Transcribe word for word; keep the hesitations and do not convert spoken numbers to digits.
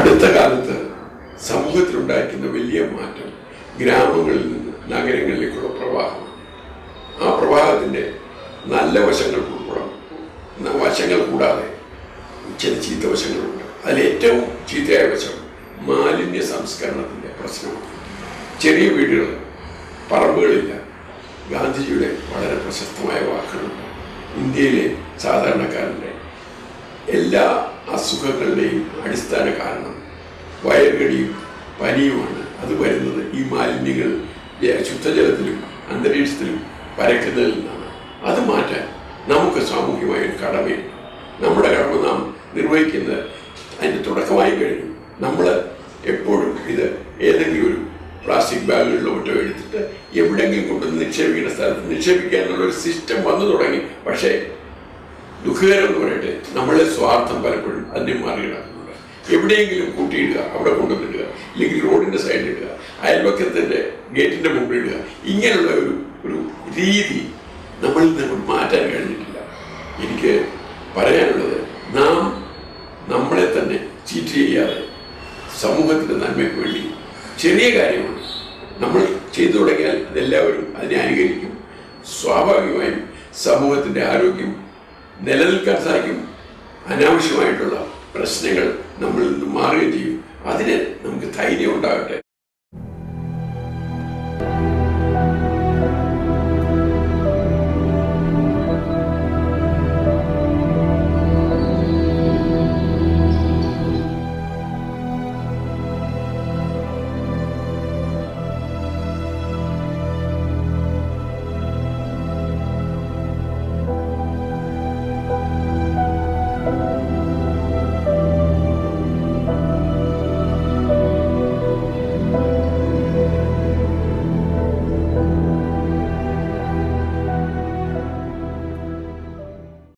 അടുത്ത കാലത്ത് സമൂഹത്തിലുണ്ടായിരിക്കുന്ന വലിയ മാറ്റം ഗ്രാമങ്ങളിൽ നിന്ന് നഗരങ്ങളിലേക്കുള്ള പ്രവാഹമാണ്. ആ പ്രവാഹത്തിൻ്റെ നല്ല വശങ്ങൾ ഉൾപ്പെടാം വശങ്ങൾ കൂടാതെ ചില ചീത്ത വശങ്ങളുണ്ട്. അതിലേറ്റവും ചീത്തയായ വശം മാലിന്യ സംസ്കരണത്തിൻ്റെ പ്രശ്നമാണ്. ചെറിയ വീടുകൾ, പറമ്പുകളില്ല. ഗാന്ധിജിയുടെ വളരെ പ്രശസ്തമായ വാക്കുകളുണ്ട്. ഇന്ത്യയിലെ സാധാരണക്കാരൻ്റെ എല്ലാ അസുഖങ്ങളുടെയും അടിസ്ഥാന കാരണം വയറുകടിയും പനിയുമാണ്. അത് വരുന്നത് ഈ മാലിന്യങ്ങൾ ശുദ്ധജലത്തിലും അന്തരീക്ഷത്തിലും പരക്കുന്നതിൽ നിന്നാണ്. അത് മാറ്റാൻ നമുക്ക് സാമൂഹികമായ ഒരു കടമയുണ്ട്. നമ്മുടെ കടമ നാം നിർവഹിക്കുന്നത് അതിൻ്റെ തുടക്കമായി കഴിഞ്ഞു. നമ്മൾ എപ്പോഴും ഇത് ഏതെങ്കിലും ഒരു പ്ലാസ്റ്റിക് ബാഗുകളിലോ മറ്റോ എടുത്തിട്ട് എവിടെയെങ്കിലും കൊണ്ടുവന്ന് നിക്ഷേപിക്കുന്ന സ്ഥലത്ത് നിക്ഷേപിക്കാനുള്ളൊരു സിസ്റ്റം വന്നു തുടങ്ങി. പക്ഷേ ദുഃഖകരം എന്ന് പറയട്ടെ, നമ്മളെ സ്വാർത്ഥം പലപ്പോഴും അതിനെ മറികടക്കുന്നുണ്ട്. എവിടെയെങ്കിലും കൂട്ടിയിടുക, അവിടെ കൊണ്ടുവന്നിടുക, ഇല്ലെങ്കിൽ റോഡിൻ്റെ സൈഡിലിടുക, അയൽവക്കത്തിൻ്റെ ഗേറ്റിൻ്റെ മുമ്പിലിടുക. ഇങ്ങനെയുള്ള ഒരു ഒരു രീതി നമ്മളിൽ നിന്ന് മാറ്റാൻ കഴിഞ്ഞിട്ടില്ല. എനിക്ക് പറയാനുള്ളത്, നാം നമ്മളെ തന്നെ ചീറ്റ് ചെയ്യാതെ സമൂഹത്തിൻ്റെ നന്മയ്ക്ക് വേണ്ടി ചെറിയ കാര്യമാണ് നമ്മൾ ചെയ്തു തുടങ്ങിയാൽ അതെല്ലാവരും അതിനെ അനുകരിക്കും. സ്വാഭാവികമായും സമൂഹത്തിൻ്റെ ആരോഗ്യം നിലനിൽക്കാൻ സാധിക്കും. അനാവശ്യമായിട്ടുള്ള പ്രശ്നങ്ങൾ നമ്മളിൽ നിന്ന് മാറുകയും ചെയ്യും. അതിന് നമുക്ക് ധൈര്യം ഉണ്ടാകട്ടെ.